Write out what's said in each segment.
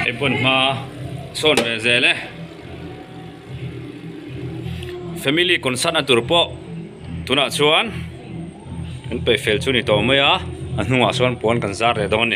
pun ma son ve zele family concern aturpo tuna chuan an pe fel chu ni to maya anunga son pon kan zar re don ni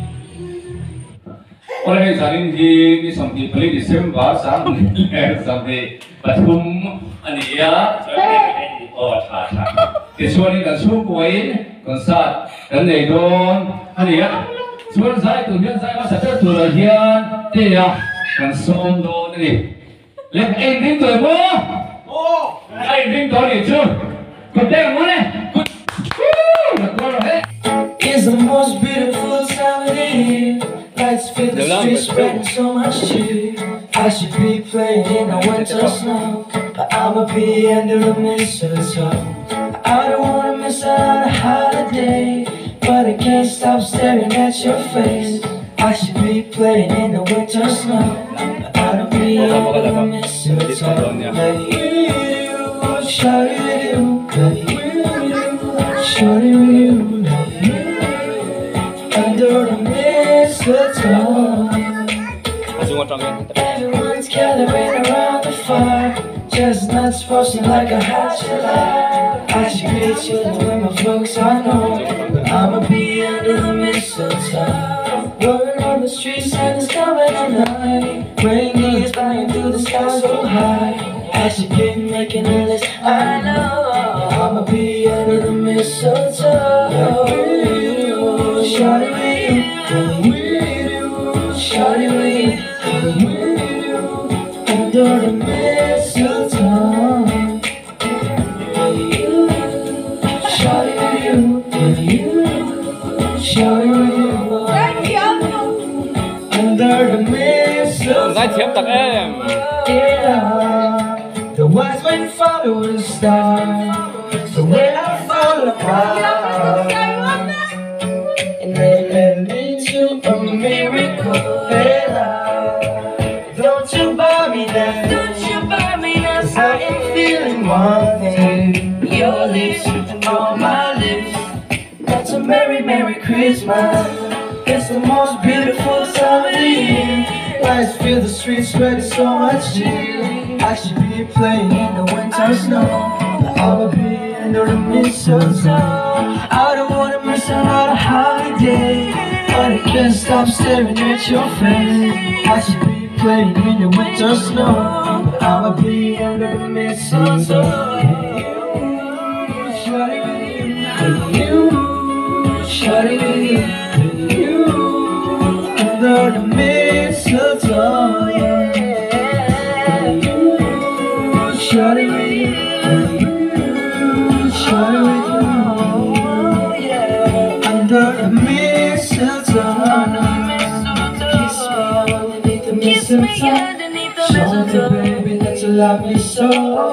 oleh saling di sampai beli di Desember sampai Patum ania oh thàส่วนนี้กันสู้ป่วยกันสัตว์กันในโดนaniaส่วนสายตัวเฮียนสายมาสัตว์ตัวเฮียนเตี้ยกันส้มโดนนี่เล็กเอ็นดิ้งตัวมั้งโอ้ไอ้ดิ้งตัวนี้ชื่อกูเต้มั้งเนี่ยกูนักร้องเฮ้ It's the most beautiful time of the year. Lights fill the streets, spreading so much cheer. I should be playing in the winter snow, but I'ma be under the mistletoe. I don't wanna miss out on a holiday, but I can't stop staring at your face. I should be playing in the winter snow, but I don't be under the mistletoe. Hey you, shawty you, hey you, shawty you, hey you. Under the mistletoe, everyone's gathering around the fire. Chestnuts roasting like a hot July. I should be chilling with my folks, I know, but I'ma be under the mistletoe. Rolling on the streets and it's coming at night. Rain is flying through the sky so high. I should be making a list, I know, I'ma be under the mistletoe. Shawty with you, shawty with you, under the mistletoe. Shawty with you, shawty with you, under the mistletoe. Giải thiệp tặng em. The wise men follow the star, the way I follow the and they led me to a miracle. Don't you buy me that? Don't you buy me that? I am feeling one thing. Your lips on my lips. That's a merry, merry Christmas. It's the most beautiful time of the year. Lights fill the streets, spreading so much cheer. I should be playing in the winter snow, but I'ma be under the mistletoe. I don't wanna miss out on a holiday, but I can't stop staring at your face. I should be playing in the winter snow, but I'ma be under the mistletoe. Shawty with you, shawty with you, under the mistletoe. Shawty with you, shawty with you, under the mistletoe. Kiss me underneath the mistletoe. Show me, baby, that you love me so.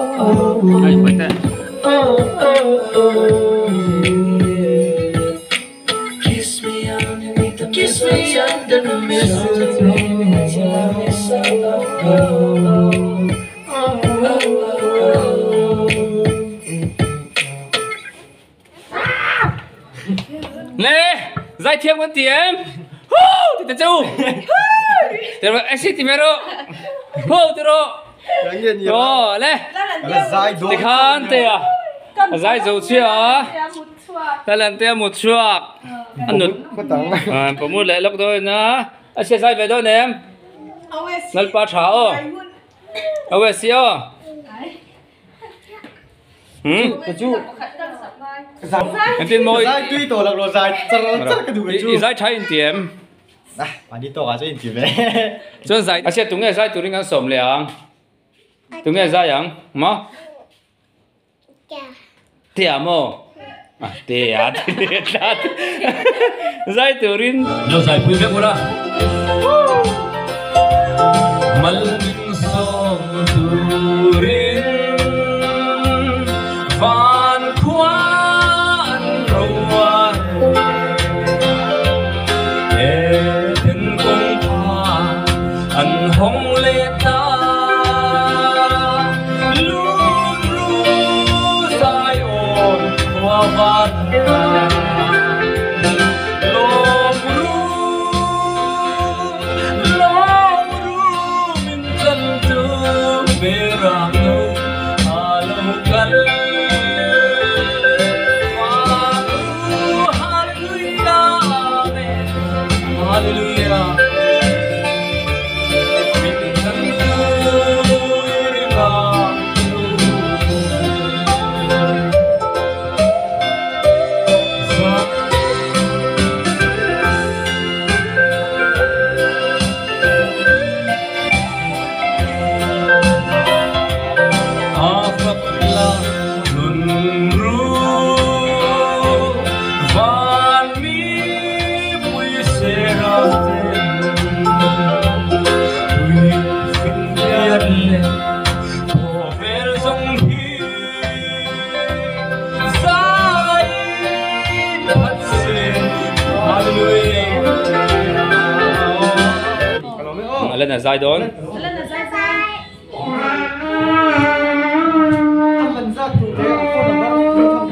Kiss me underneath the mistletoe. Baby, that you love me so. Nè, giải thiệp con tiếng. Thì ta châu. Thì mà anh xin tìm hiểu đó. Thì đó. Đó, nè. Thì khăn thì à. Giải dấu chưa à. Ta lần tiêu một chuộc. Anh nụt. Bỏ mua lại lọc đôi nữa. Anh sẽ giải về đâu nè em. Ngân ba cháo. Ôi xíu. Chú Anh tin môi. Dài tuy tổ lạc lộ dài chắc cái đủ cái chú Giải trái tiền. À, bạn đi tổ à cho in tiền về Cho giải. Anh sẽ tụng nghe giải tụng nghe sổm liang. Tụng nghe giải yang. Mà. Tiệt mô. À, tiệt. Giải tụng rin. Nó giải quý phép quá. Malung song turin. Van khoan ruan Eden công pha Anh hong lê ta Luôn ru sai ồn Hoa văn Lom ru Lom lên là dài đón lên là dài dài Mình ra tủ để ở phố là vâng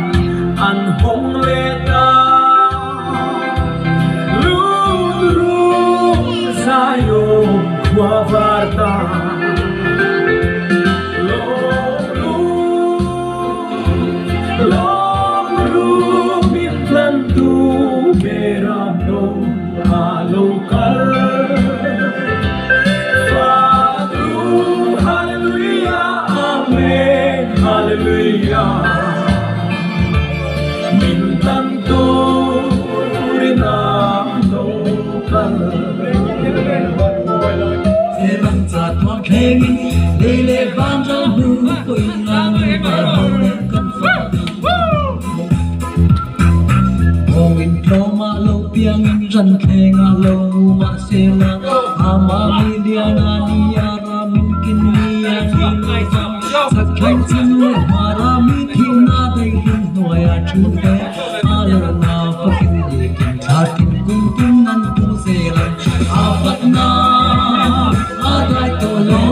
Hong lệ ta lu ru Long rumit lantu berano halokal Fatru hallelujah amen hallelujah Mintanto rinalo kal Selam jatuh kengin lele banjal bulu koilang barone kanfa Mongin troma lo piangin ran kenga lo ma sela ama miliana niara mungkin nia niya sakhin sinwe marami thina dai hin noya chude alana pakin yekin thakin kuntin nan tu sela abatna adai to lo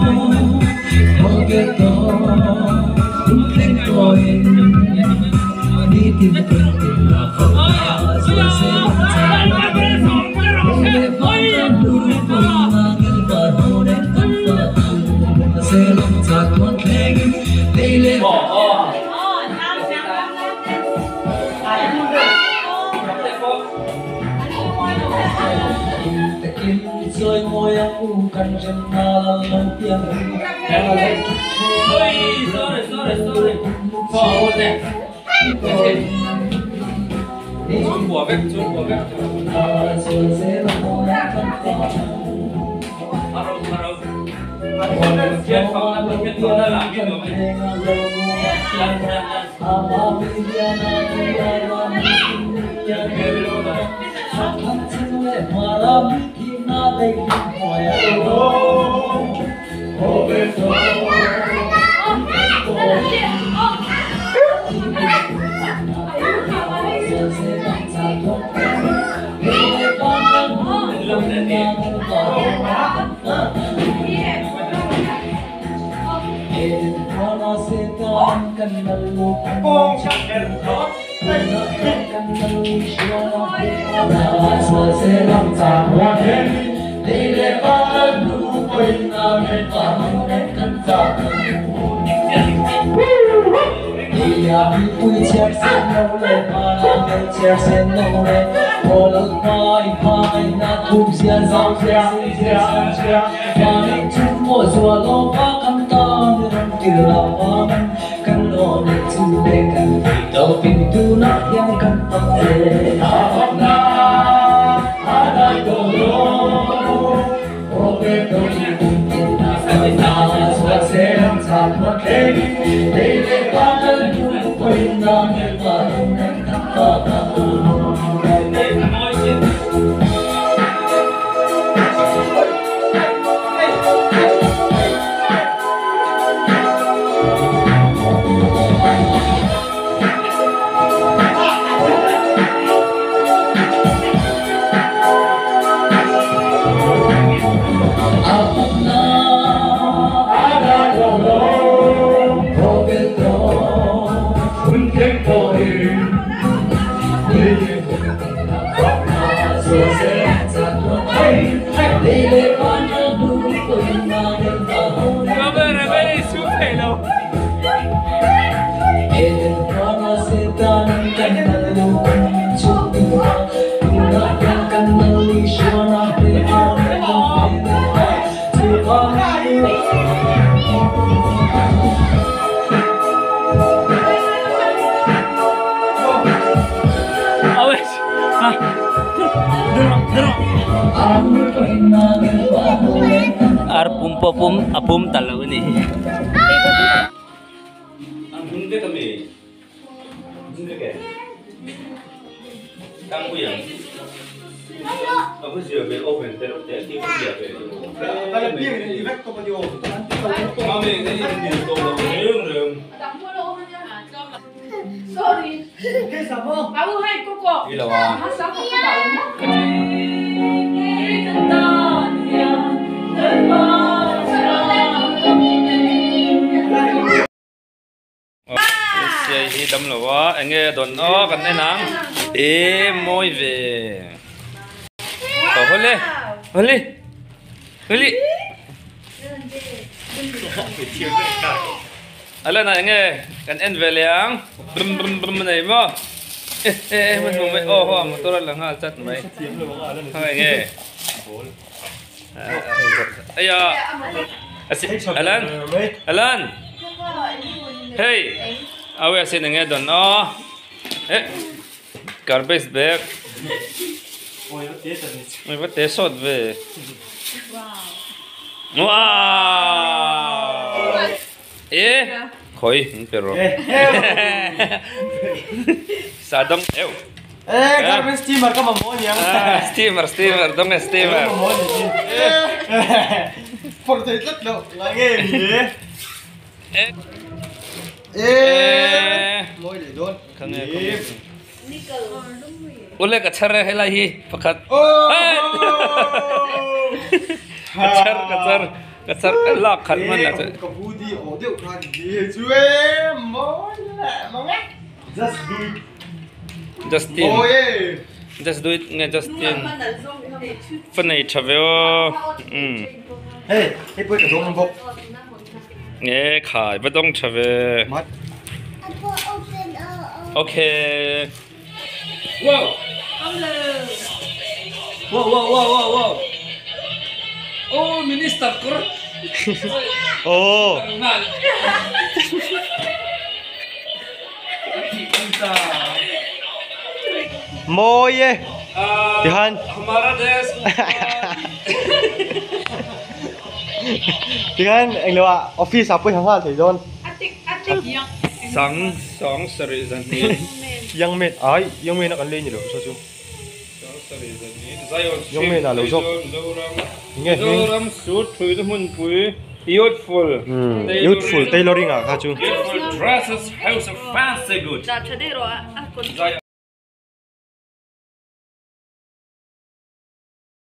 ogeto kumteng toin ni tim kuntin na rồi ngồi ăn uống cần chân na lần tiếng sorry Trung Quốc về Chuyện không là một cái tôi đã làm cái gì pintu nak yang kan pakai na ada dulu oke pintu na suasana sama kini lele pada puina pada kata apum talaw ni. Ang hindi kami. Hindi ka. Kamu yang. Aku siya be open pero hindi ko siya be. Kalau dia ni direct ko pa di open. Kami hindi dito lang. Sorry. Kesa mo. Aku hai koko. Ilawa. Masa ka ba? Thì đâm là quá anh nghe đồn đó cần đây nắng môi về hồi lên Alan na nghe kan en về liang brum brum brum này mo mình mong mấy ô hoa motor lang ha chat mấy thôi nghe ai Alan Alan hey awe xin nghe don o garbage bag mình bắt té sốt về wow khôi pero sa dong eo garbage steamer ka mamon yang. steamer dong steamer Por thế rất đâu. Lagi ni. Môi để đốn. Không nghe. Ule kachar hay là hi pakat. Kachar Allah khalman la. Kabudi audio kan dia cuy. Môi là mong á. Just do it. Justin. Oh yeah. Just do it nghe Justin. Phần này travel. Hey, hey bơi cả đống bốc. Nghe khai bắt đông travel. Mất. Okay. Wow. Wow. Oh, minister kur. Oh. Môi ye. Tihan. Hamara desh. Tihan anh lo office apa yang hal thì don. Atik yang. Song sorry zanti. Yang men nak lên gì đó sao chú. Yang men là lâu dốc. Nghe. Zoram suit phui mun phui. Youthful. Youthful tailoring à hả chú. Beautiful dresses, house of fancy goods. Dah cedera. Aku.